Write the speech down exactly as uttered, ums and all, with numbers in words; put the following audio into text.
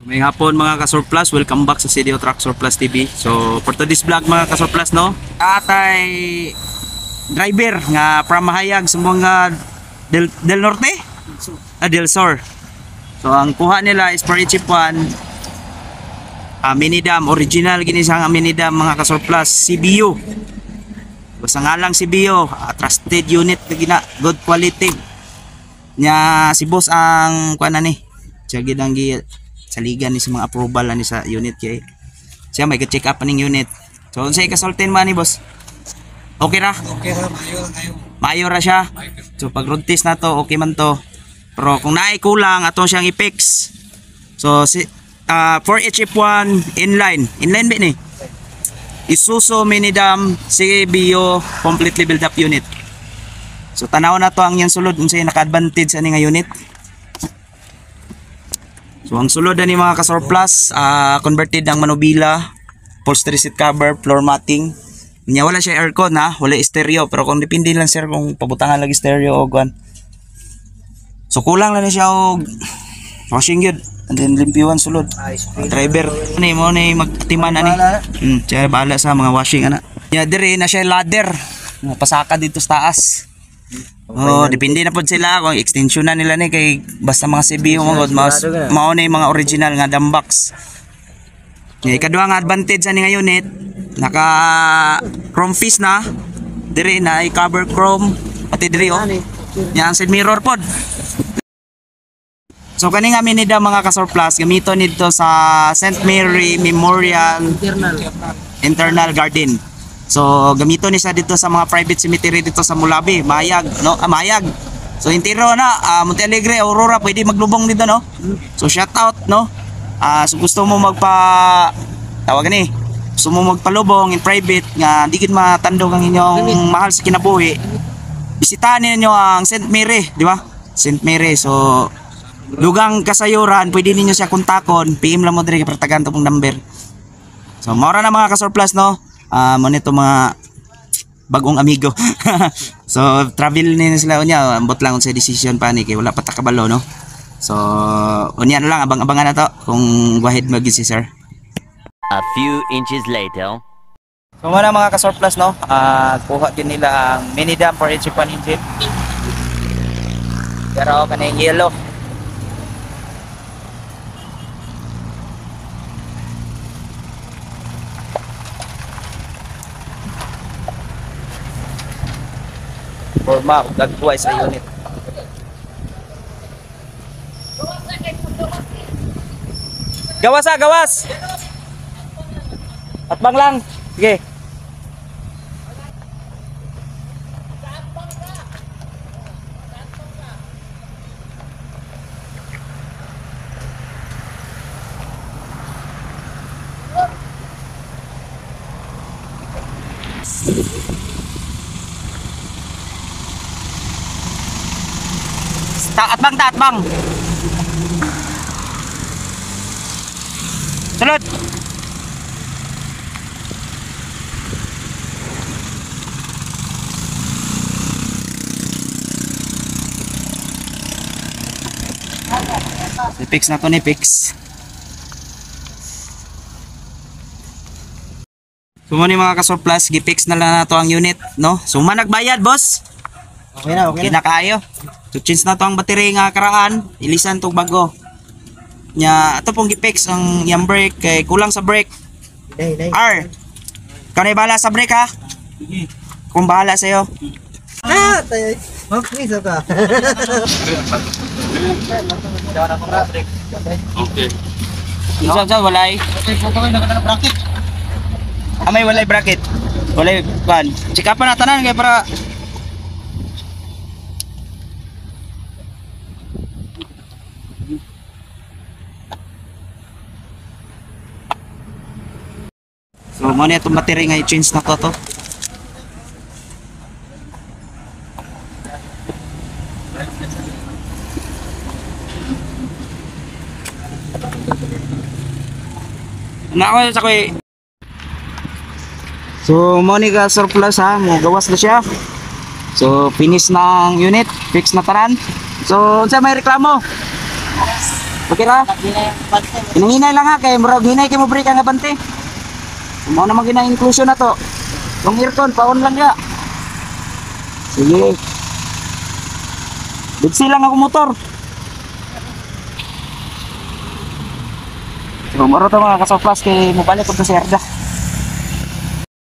May hapon mga ka-surplus, welcome back sa C D O Truck Surplus T V. So for today's vlog mga ka-surplus, no, atay driver nga from Mahayag sa mga Del, Del Norte, ah, Del Sur. So ang kuha nila is for each one uh, mini dam, original ginisang mini dam mga ka-surplus, C B U. Basta nga lang C B U, uh, trusted unit na gina, good quality. Nya si boss ang kuha na ni, siya gidang gi saligan ni sa mga approval ni sa unit kay siya may check up ning unit. So unsay kasultin man ni boss? Okay ra? Okay ra, mayo lang kayo. Mayo ra siya. So pag road test na to, okay man to. Pero kung naay kulang ato siyang i-fix. So si uh, for H F one inline, inline ba ni? Isuzu mini dam C B U completely built up unit. So tanaw na to ang yang sulod unsay naka-advantage ani nga unit. So ang sulod ni mga ka-surplus, uh, converted ang manubila, upholstery seat cover, floor matting. Nya wala siya aircon ha, wala stereo, pero kung depende lang sir kung pabutangan lagi stereo o guan. So kulang lang na siya og washing yun, and then limpiwan sulod. Driver ni mo ni magtiman ani. Hmm, siya bahala sa mga washing ana. Nya dire na siya ladder, pasaka dito sa taas. Oh, depende na pod sila kung extension na nila ni kay basta mga C B U mga mas mao na mga original nga dam box. Nga ikaduha nga advantage ani nga unit, naka chrome piece na, dire na i-cover chrome pati dire oh. Nya ang side mirror pod. So kani nga mini dam mga ka-surplus gamito nito sa Saint Mary Memorial Internal. Internal Garden. So gamito ni sa dito sa mga private cemetery dito sa Mulabi, Mahayag, no? Ah, Mahayag. So intiro na, uh, Monte Alegre, Aurora, pwede maglubong dito, no? So shout out, no? Ah, uh, so gusto mo magpa tawag ni. Gusto mo magpalubong in private nga di gid matandog ang inyong mahal sa kinabuhi. Bisitahan niyo ang Saint Mary, di ba? Saint Mary. So lugang kasayuran, pwede ninyo siya kontakon, P M lang mo dire para tagan to pong number. So mora na mga ka-surplus, no? Ah, uh, mo nito mga bagong amigo. So travel ni sila unya, ambot lang sa decision pa ni kay wala pa ta kabalo, no. So unya na lang abang-abangan na to kung wahid magid si sir. A few inches later. So muna mga ka-surplus, no. Ah, uh, kuha din nila ang mini dam for H F one engine. Pero kaning yellow. Forma, gagawin sa unit. Gawas ah, gawas! Atbang lang. Sige. Atbang ta, atbang. Sulod. I-fix na to ni fix. So mo ni mga ka-surplus, gi-fix na lang na to ang unit, no? So man nagbayad, boss. Okay na, okay na. Kinakayo. So change na to ang battery nga karaan, ilisan tong bago. Nya ato pong gi-fix ang yang brake kay kulang sa brake. Day, day. R. Kanay bala sa brake ha? Sige. Kung bahala sa iyo. Ah, tayo. Mag-please ka. Okay. Isa sa walay. Okay, photo kayo nakita ng bracket. Ah, may walay bracket. Walay pan. Check up na tanan kay para so mo na itong battery nga i-change na to to. Na ako sa koy. So mo ni ka surplus ha, mo gawas na siya. So finish ng unit, fix na tanan. So unsa may reklamo? Okay ra? Hinay lang ha, kay murag hinay kay mo break ang abante. Mo na magina inclusion na to. Yung aircon paon lang ya. Sige. Bigsi lang ako motor. So, maro to mga kasoplas kay mobalik ko to si Erda.